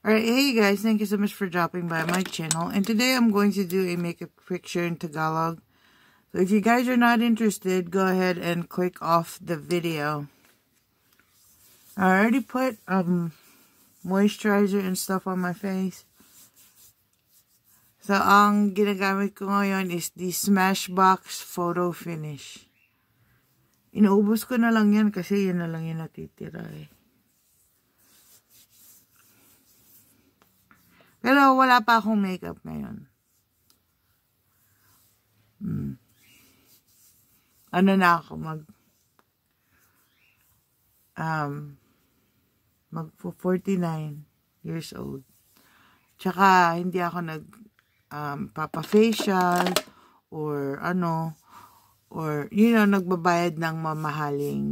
Alright, hey guys, thank you so much for dropping by my channel. And today I'm going to do a makeup picture in Tagalog. So if you guys are not interested, go ahead and click off the video. I already put moisturizer and stuff on my face. So ang ginagamit ko ngayon is the Smashbox Photo Finish. Inuubos ko na lang yan kasi yun na lang yung natitira eh. Pero wala pa akong makeup ngayon. Ano na ako, mag 49 years old. Tsaka hindi ako papa-facial or or nagbabayad ng mamahaling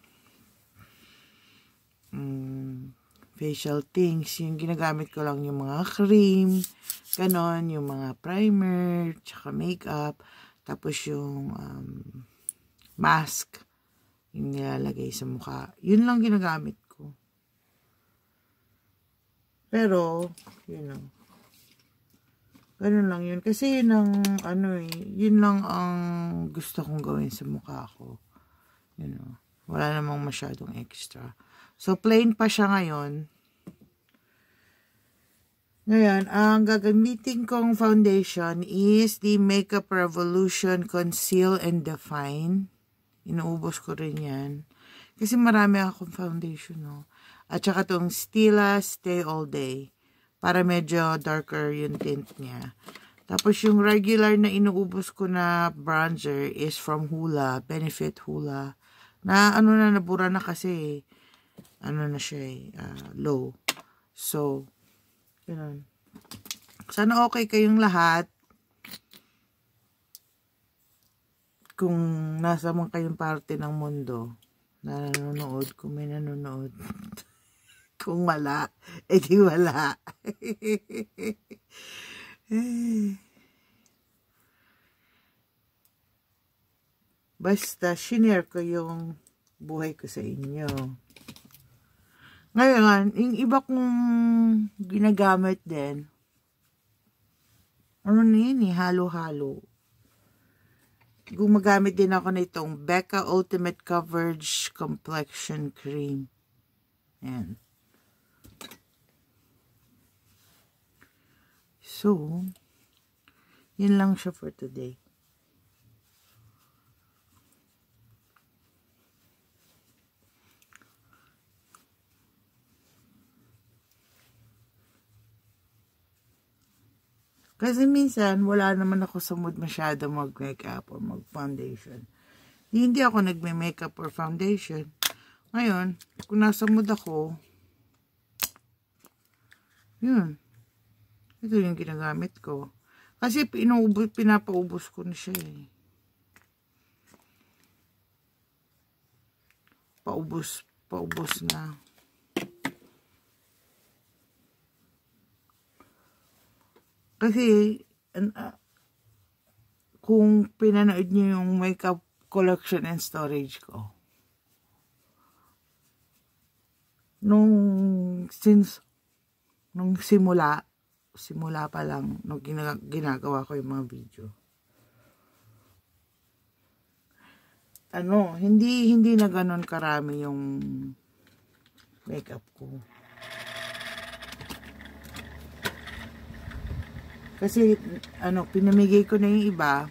facial things. Yung ginagamit ko lang yung mga cream, ganon, yung mga primer, tsaka makeup, tapos yung mask, yung nilalagay sa mukha. Yun lang ginagamit ko. Pero, ganun lang yun. Kasi yun ang, yun lang ang gusto kong gawin sa mukha ko. Wala namang masyadong extra. So, plain pa siya ngayon. Ngayon, ang gagamitin kong foundation is the Makeup Revolution Conceal and Define. Inuubos ko rin yan. Kasi marami akong foundation, no? At saka itong Stila Stay All Day. Para medyo darker yung tint niya. Tapos yung regular na inuubos ko na bronzer is from Hoola. Benefit Hoola. Nabura na kasi na siya low. So, ganun. Sana okay kayong lahat. Kung nasa man kayong parte ng mundo na nanonood, kung may nanonood. Kung wala, edi wala. Basta, shinare ko yung buhay ko sa inyo. Ngayon, yung iba kong ginagamit din, halo-halo. Gumagamit din ako nitong Becca Ultimate Coverage Complexion Cream. Ayan. So, yun lang siya for today. Kasi minsan, wala naman ako sa mood masyado mag-makeup or mag-foundation. Hindi ako nagme-makeup or foundation. Ngayon, kung nasa mood ako, yun. Ito yung ginagamit ko. Kasi pinapaubos ko na siya eh. Paubos na. Kasi, kung pinanood niyo yung makeup collection and storage ko, nung simula pa lang, nung ginagawa ko yung mga video, hindi na ganun karami yung makeup ko. Kasi, pinamigay ko na yung iba.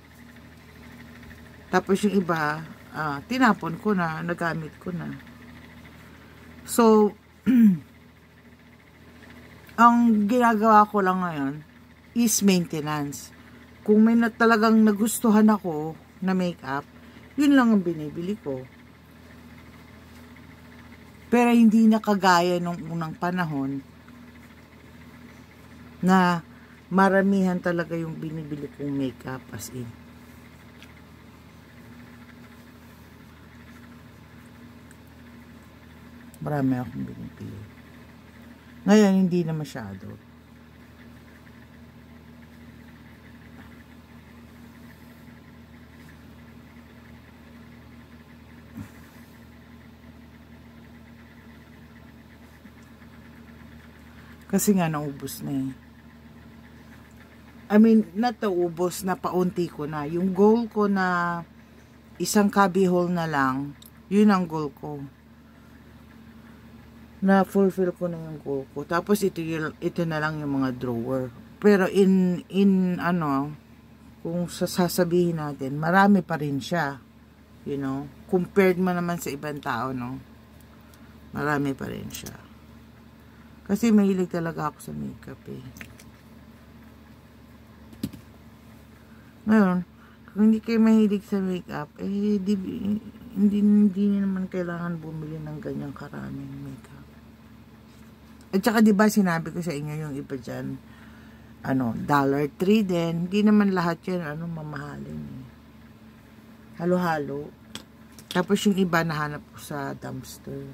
Tapos yung iba, tinapon ko na, nagamit ko na. So, ang ginagawa ko lang ngayon is maintenance. Kung may talagang nagustuhan ako na makeup, yun lang ang binibili ko. Pero hindi na kagaya nung unang panahon na maramihan talaga yung binibili kong makeup as in. Marami akong binibili. Ngayon, hindi na masyado. Kasi nga naubos na eh. I mean, not naubos, na paunti ko na. Yung goal ko na isang cubbyhole na lang, yun ang goal ko. Na fulfill ko na yung goal ko. Tapos ito na lang yung mga drawer. Pero kung sasabihin natin, marami pa rin siya. You know, compared mo naman sa ibang tao, no? Marami pa rin siya. Kasi mahilig talaga ako sa makeup eh. Ngayon, kung hindi kayo mahilig sa makeup, eh, hindi naman kailangan bumili ng ganyang karaming makeup. At saka diba sinabi ko sa inyo yung iba dyan, $3 din. Hindi naman lahat yan, mamahalin eh. Halo-halo. Tapos yung iba nahanap ko sa dumpster.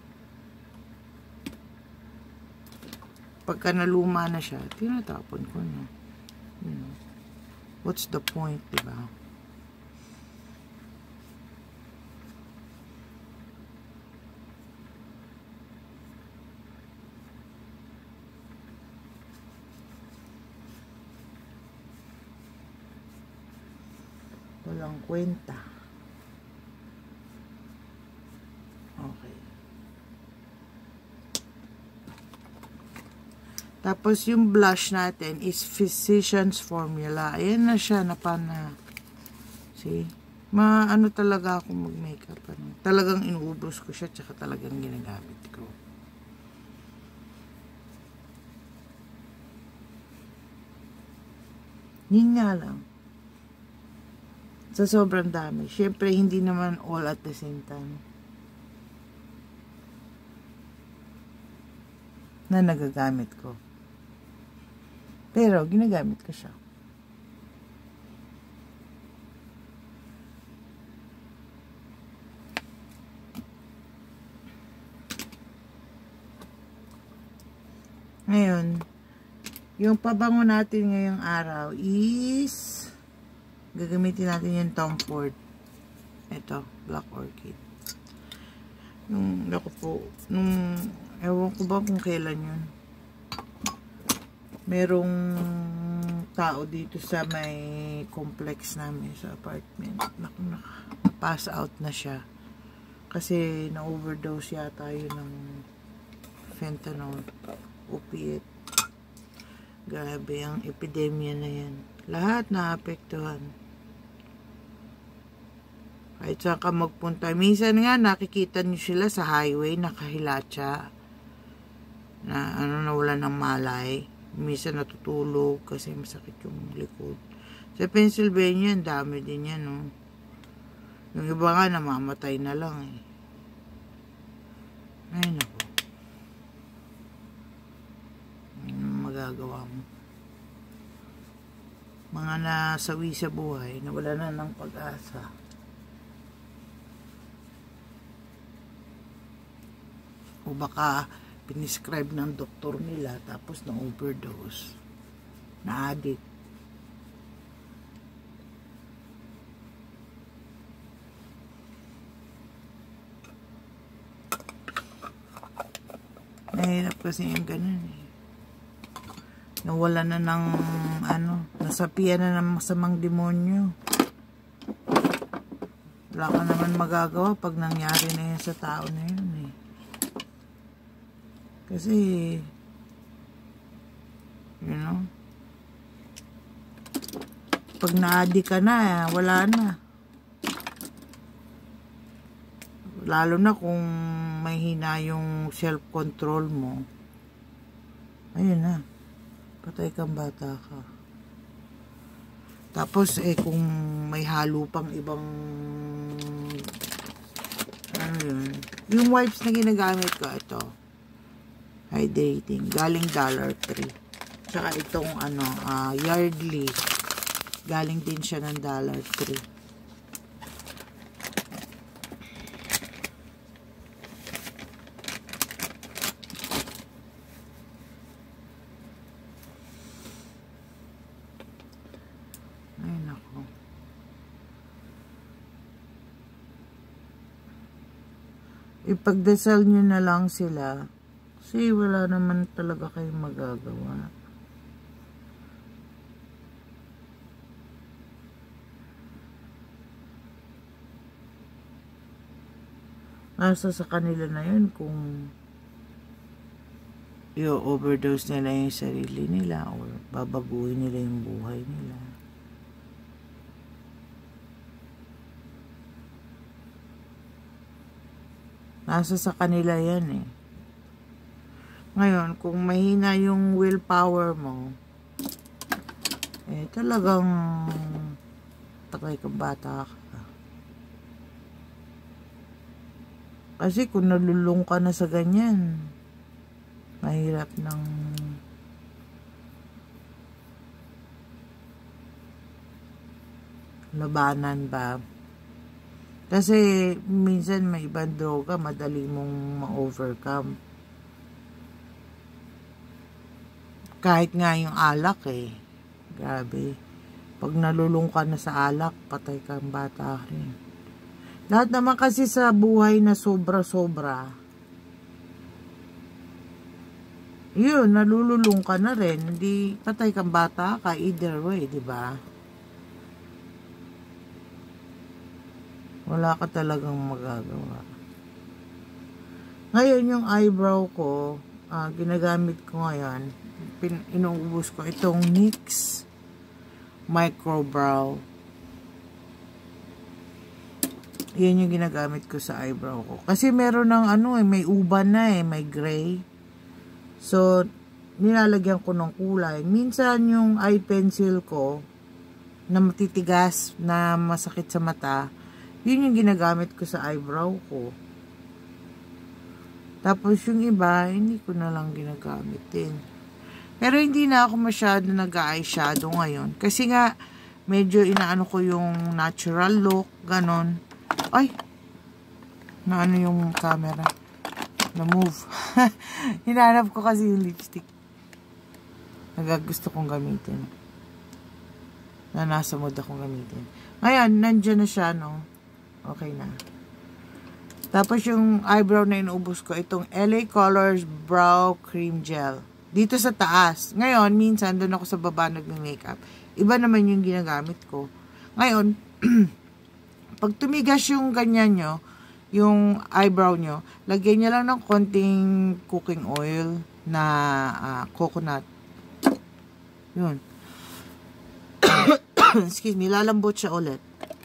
Pagka naluma na siya, tinatapon ko na. You know, what's the point, diba? Walang kwenta. Okay. Tapos yung blush natin is Physicians Formula. Ayan na siya, napana. See? Talaga ako mag-makeup. Talagang inuubos ko siya, tsaka talagang ginagamit ko. Yun nga lang. Sa sobrang dami. Siyempre, hindi naman all at the same time. Na nagagamit ko. Pero, ginagamit ko siya. Ngayon, yung pabango natin ngayong araw is gagamitin natin yung Tom Ford. Ito, Black Orchid. Ewan ko ba kung kailan yun. Merong tao dito sa may complex namin sa apartment. Na-pass out na siya. Kasi na-overdose yata yun ng fentanyl, opiate. Grabe ang epidemya na yan. Lahat naapektuhan. Kahit saan ka magpunta. Minsan nga nakikita nyo sila sa highway, nakahilatsa. Na nawala ng malay. Minsan natutulog kasi masakit yung likod. Sa Pennsylvania, ang dami din yan, no? Yung iba nga, namamatay na lang, eh. Ay, naku. Ano magagawa mo? Mga nasawi sa buhay, nawala na ng pag-asa. O baka piniscribe ng doktor nila tapos na-overdose, na-addict. Nahirap kasi yung ganun eh. Nawala na ng nasapian na ng masamang demonyo. Wala ka naman magagawa pag nangyari na yun sa tao na yun eh. Kasi, pag na-addict ka na, wala na. Lalo na kung may hina yung self-control mo. Ayun na. Patay kang bata ka. Tapos, kung may halo pang ibang, yung wipes na ginagamit ko, ito. Hydrating. Galing $3. Tsaka itong, Yardley. Galing din siya ng $3. Ay, nako. Ipagdasal nyo na lang sila Kasi wala naman talaga kayong magagawa. Nasa sa kanila na yun kung i-overdose nila yung sarili nila or babaguhin nila yung buhay nila. Nasa sa kanila yan eh. Ngayon, kung mahina yung willpower mo, eh talagang takay kang bata ka. Kasi kung nalulung ka na sa ganyan, mahirap ng labanan ba? Kasi minsan may ibang droga, madali mong ma-overcome. Kahit nga yung alak eh. Grabe. Pag nalulung ka na sa alak, patay kang bata rin. Lahat naman kasi sa buhay na sobra-sobra, yun, nalululong ka na rin. Hindi, patay kang bata ka, either way, di ba? Wala ka talagang magagawa. Ngayon, yung eyebrow ko, ginagamit ko ngayon, inuubos ko itong NYX Micro Brow. Yan yung ginagamit ko sa eyebrow ko. Kasi meron ng may uban na may gray. So, nilalagyan ko ng kulay. Minsan yung eye pencil ko, na matitigas, na masakit sa mata, yun yung ginagamit ko sa eyebrow ko. Tapos yung iba, hindi ko na lang ginagamit din. Pero hindi na ako masyado nag-eyeshadow ngayon. Kasi nga, medyo inaano ko yung natural look, ganon. Ay! Naano yung camera? Na-move. Hinahanap ko kasi yung lipstick. Gusto kong gamitin. Na nasa mood akong gamitin. Ngayon, nandyan na siya, no? Okay na. Tapos yung eyebrow na inuubos ko, itong LA Colors Brow Cream Gel. Dito sa taas. Ngayon, minsan, doon ako sa baba nag-makeup. Iba naman yung ginagamit ko. Ngayon, pag tumigas yung ganyan nyo, yung eyebrow nyo, lagyan nyo lang ng konting cooking oil na coconut. Yun. Excuse me, lalambot siya ulit.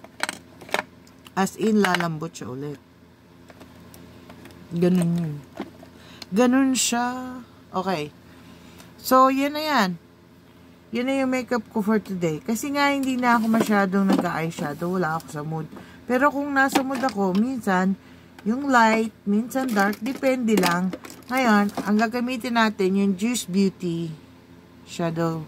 As in, lalambot siya ulit. Ganun yun. Ganun siya. Okay. So, yan na yan. Yan na yung makeup ko for today. Kasi nga, hindi na ako masyadong nag-eyeshadow. Wala ako sa mood. Pero kung nasa mood ako, minsan, yung light, minsan dark, depende lang. Ngayon, ang gagamitin natin, yung Juice Beauty Shadow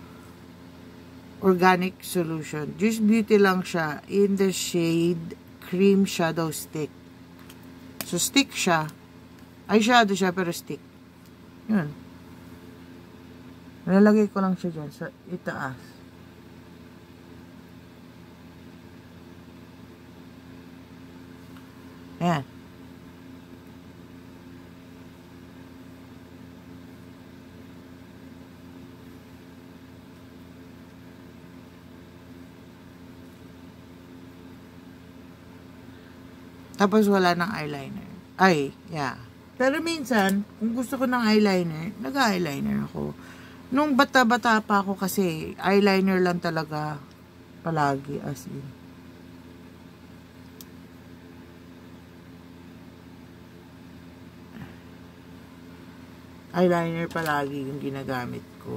Organic Solution. Juice Beauty lang siya in the shade Cream Shadow Stick. So, stick siya. Eyeshadow siya, pero stick. Yun. Nalalagay ko lang siya dyan sa itaas. Ayan. Tapos wala ng eyeliner. Ay, yeah. Pero minsan, kung gusto ko ng eyeliner, nag-eyeliner ako. Nung bata-bata pa ako kasi, eyeliner lang talaga palagi as in. Eyeliner palagi yung ginagamit ko.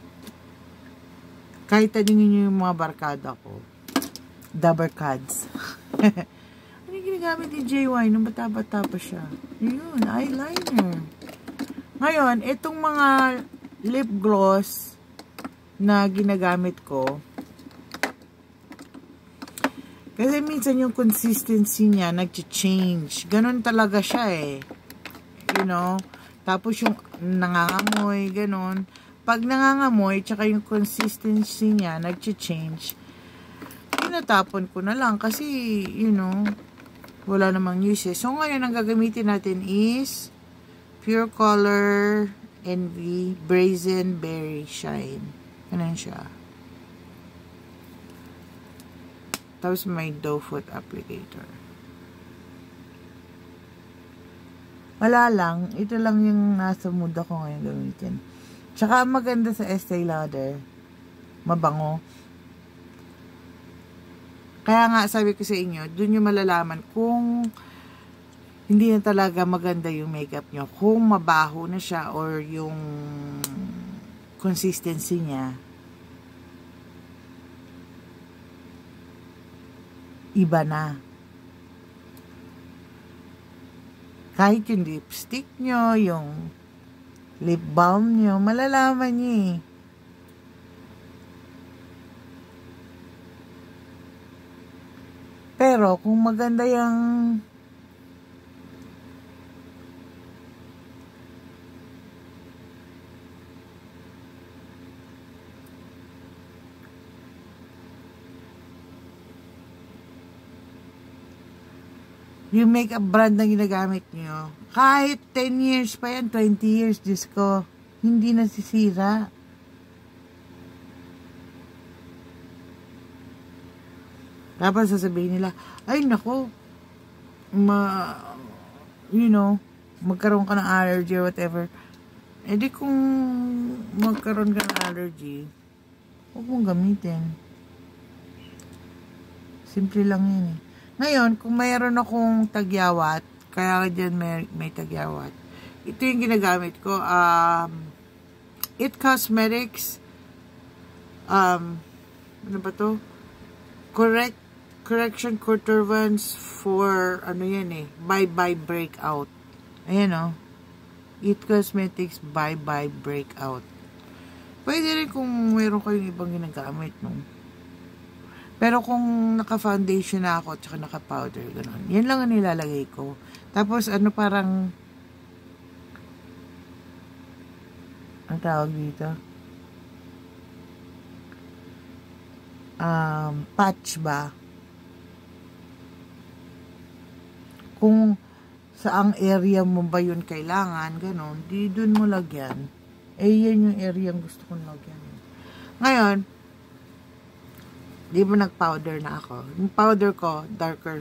Kahit taningin nyo yung mga barkada ko. The barkads. Ano yung ginagamit ni JY nung bata-bata pa siya? Yun, eyeliner. Ngayon, itong mga lip gloss na ginagamit ko, kasi minsan yung consistency niya nag-change. Ganon talaga siya eh. You know? Tapos yung nangangamoy, ganon. Pag nangangamoy, tsaka yung consistency niya nag-change, tinatapon ko na lang kasi, you know, wala namang uses. So, ngayon, ang gagamitin natin is Pure Color Envy Brazen Berry Shine. Ganun siya. Tapos may doe foot applicator. Wala lang. Ito lang yung nasa mood ako ngayon gamitin. Tsaka maganda sa Estee Lauder. Mabango. Kaya nga sabi ko sa inyo, dun yung malalaman kung hindi na talaga maganda yung makeup nyo. Kung mabaho na siya or yung consistency niya iba na. Kahit yung lipstick nyo, yung lip balm nyo, malalaman nyo eh. Pero kung maganda yung makeup brand na ginagamit nyo, kahit 10 years pa yan, 20 years, Diyos ko, hindi nasisira. Tapos sasabihin nila, ay nako, magkaroon ka ng allergy or whatever. Eh di kung magkaroon ka ng allergy, huwag mong gamitin. Simple lang yun eh. Ngayon, kung mayroon akong tagyawat, kaya dyan may tagyawat, ito yung ginagamit ko. It Cosmetics, ano ba to? Correction Contrivance for, ano yan eh, Bye Breakout. Ayan o. It Cosmetics Bye Breakout. Pwede rin kung mayroon kayong ibang ginagamit, no? Pero kung naka-foundation na ako, tsaka naka-powder, gano'n. Yan lang ang nilalagay ko. Tapos, parang, ang tawag dito? Patch ba? Kung saang area mo ba yun kailangan, gano'n, di dun mo lagyan. Yan yung area yung gusto kong lagyan. Ngayon, di ba nag-powder na ako? Yung powder ko, darker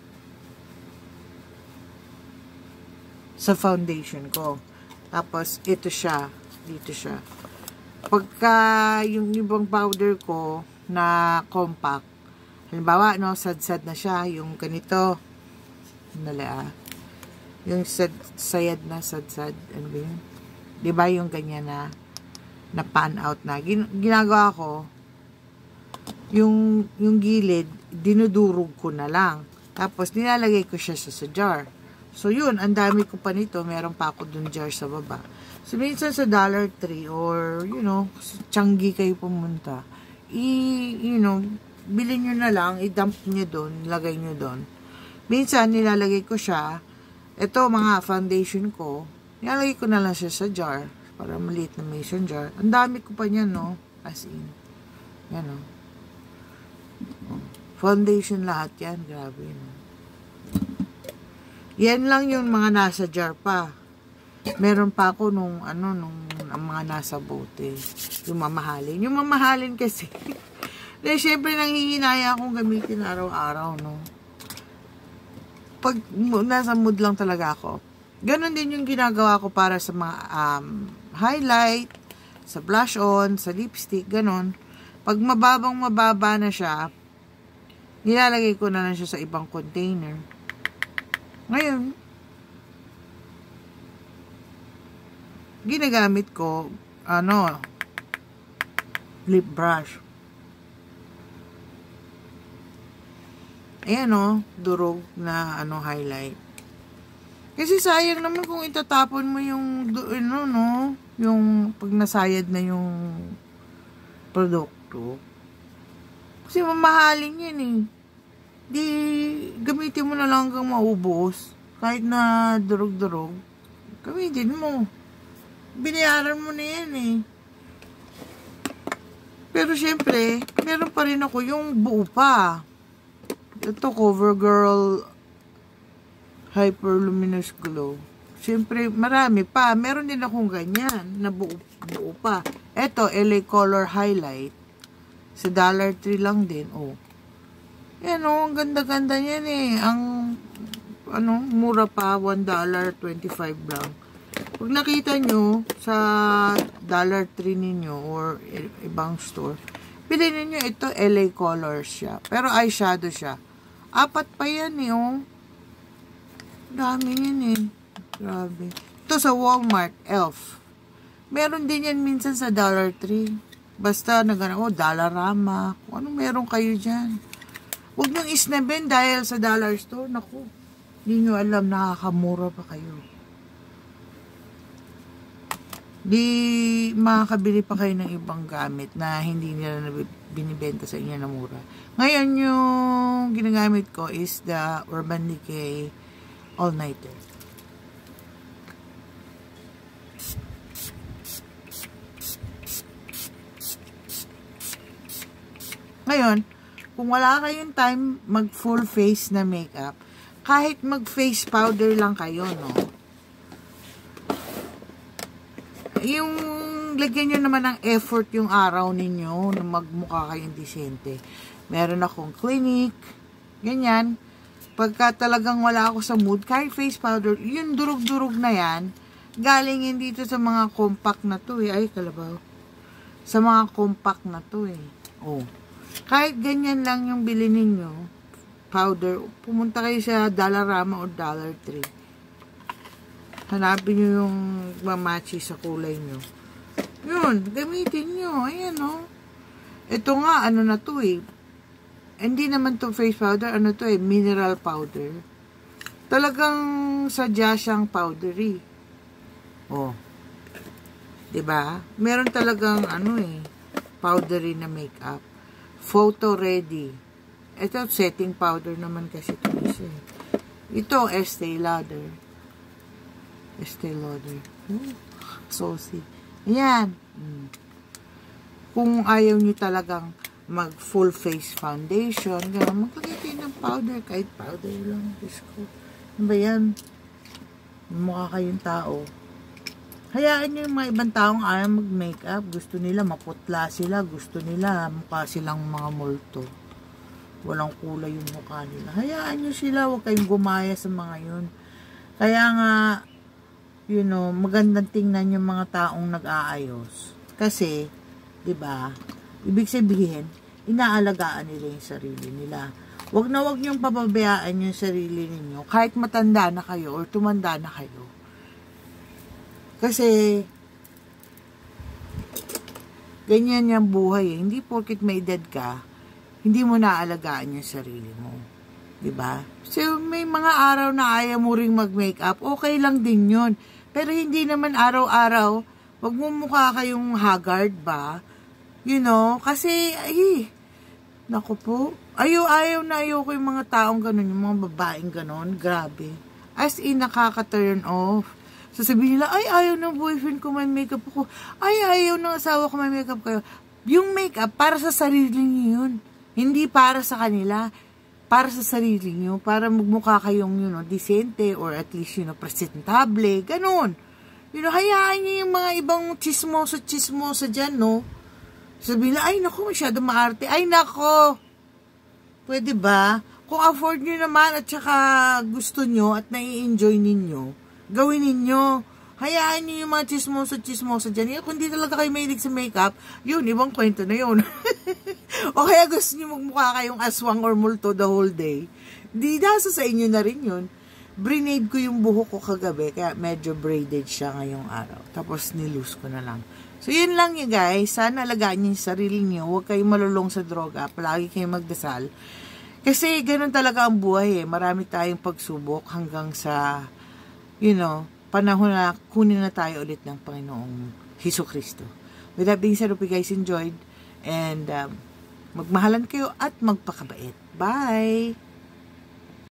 sa foundation ko. Tapos, ito siya. Dito siya. Pagka yung ibang powder ko na compact, halimbawa, sad-sad na siya. Yung ganito. Yung sayad na sad-sad. Ano ba yun? Di ba yung ganyan na pan out na? Ginagawa ko, yung gilid, dinudurog ko na lang. Tapos, nilalagay ko siya sa jar. So, yun, ang dami ko pa nito. Meron pa ako dun jar sa baba. So, minsan sa Dollar Tree or, Changi kayo pumunta. Bilhin nyo na lang, i-dump nyo dun, lagay nyo dun. Minsan, nilalagay ko siya. Ito, mga foundation ko, nilalagay ko na lang siya sa jar. Para maliit na mason jar. Ang dami ko pa niyan, no? As in. Yan, no? Foundation lahat yan. Grabe, no? Yan lang yung mga nasa jar pa. Meron pa ako nung mga nasa bote. Yung mamahalin. Yung mamahalin kasi. Dahil syempre nanghihinaya akong gamitin araw-araw, no? Pag nasa mood lang talaga ako. Ganon din yung ginagawa ko para sa mga highlight, sa blush on, sa lipstick, ganon. Pag mababa na siya, nilalagay ko na lang siya sa ibang container. Ngayon, ginagamit ko, lip brush. Ayan, durog na, highlight. Kasi sayang naman kung itatapon mo yung, yung pag nasayad na yung produkto. Kasi mamahalin yan eh. Di, gamitin mo na lang hanggang maubos. Kahit na durog-durog. Gamitin mo. Binayaran mo na yan eh. Pero syempre, meron pa rin ako yung buo pa. Ito, CoverGirl Hyper Luminous Glow. Siyempre, marami pa. Meron din akong ganyan na buo pa. Ito, LA Color Highlight. Sa $3 lang din. Oh. Yan oh, ang ganda-ganda niyan eh. Ang, mura pa, $1.25 lang. Pag nakita nyo sa $3 ninyo or ibang store, bilhin niyo ito, LA Colors siya. Pero eyeshadow siya. 4 pa yan eh, oh. Dami yan eh. Grabe. Ito sa Walmart, Elf. Meron din yan minsan sa $3. Basta Dollarama. Kung ano meron kayo dyan. Huwag niyong isnabin dahil sa dollar store. Naku, hindi nyo alam, nakakamura pa kayo. Di makakabili pa kayo ng ibang gamit na hindi nila binibenta sa inyo na mura. Ngayon yung ginagamit ko is the Urban Decay All-Nighter. Ngayon, kung wala kayong time mag full face na makeup, kahit mag face powder lang kayo, no? Yung lagyan nyo naman ng effort yung araw ninyo na magmukha kayong disente. Meron akong Clinique, ganyan. Pagka talagang wala ako sa mood, kahit face powder, yung durug-durug na yan, galing yun dito sa mga compact na to eh. Ay, kalabaw. Sa mga compact na to eh. Oh. Kahit ganyan lang yung bilhin ninyo, powder, pumunta kayo sa Dollarama o $3. Hanapin nyo yung mamachi sa kulay nyo. Yun, gamitin nyo. Ayan o. Ito nga, ano na to eh. Hindi naman to face powder, ano to eh, mineral powder. Talagang sadya siyang powdery. Oh. Diba? Meron talagang ano eh, powdery na makeup. Photo ready. Ito, setting powder naman kasi ito isa. Ito, Estee Lauder. Estee Lauder. Saucy. Ayan. Kung ayaw nyo talagang mag full face foundation, maglagay kayo ng powder. Kahit powder lang. Diyos ko. Ano ba yan? Mukha kayong tao. Hayaan nyo yung mga ibang taong ayaw mag-makeup. Gusto nila maputla sila. Gusto nila mukha silang mga multo. Walang kulay yung mukha nila. Hayaan nyo sila. Huwag kayong gumaya sa mga yun. Kaya nga, you know, magandang tingnan yung mga taong nag-aayos. Kasi, diba, ibig sabihin, inaalagaan nila yung sarili nila. Huwag na huwag niyong pababayaan yung sarili ninyo. Kahit matanda na kayo or tumanda na kayo. Kasi, ganyan yung buhay eh. Hindi porket may edad ka, hindi mo naalagaan yung sarili mo. Diba? So, may mga araw na ayaw mo ring mag-makeup, okay lang din yun. Pero hindi naman araw-araw, wag mo mukha kayong haggard ba? You know? Kasi, ay, naku po, ayaw na ayaw ko yung mga taong ganun, yung mga babaeng ganun, grabe. As in, nakaka-turn off. Sasabihin nila, ay, ayaw ng boyfriend ko may makeup ako. Ay, ayaw ng asawa ko may makeup kayo. Yung makeup, para sa sarili niyo yun. Hindi para sa kanila. Para sa sarili niyo. Para magmukha kayong, you know, decente or at least, you know, presentable. Ganon. You know, hayaan niyo yung mga ibang chismoso dyan, no? Sabihin nila, ay, naku, masyado maarte. Ay, nako. Pwede ba? Kung afford niyo naman at saka gusto niyo at nai-enjoy ninyo, gawin ninyo. Hayaan niyo yung mga chismoso dyan. Kung di talaga kayo mahilig sa makeup, yun, ibang kwento na yun. O kaya gusto niyo magmukha kayong aswang or multo the whole day. Di nasa sa inyo na rin yun. Brinade ko yung buhok ko kagabi, kaya medyo braided siya ngayong araw. Tapos nilose ko na lang. So yun lang yun guys. Sana alagaan niyo yung sarili niyo. Huwag kayong malulong sa droga. Palagi kayong magdasal. Kasi ganun talaga ang buhay eh. Marami tayong pagsubok hanggang sa you know, panahon na kunin na tayo ulit ng Panginoong Jesucristo. With that being said, hope you guys enjoyed and magmahalan kayo at magpakabait. Bye!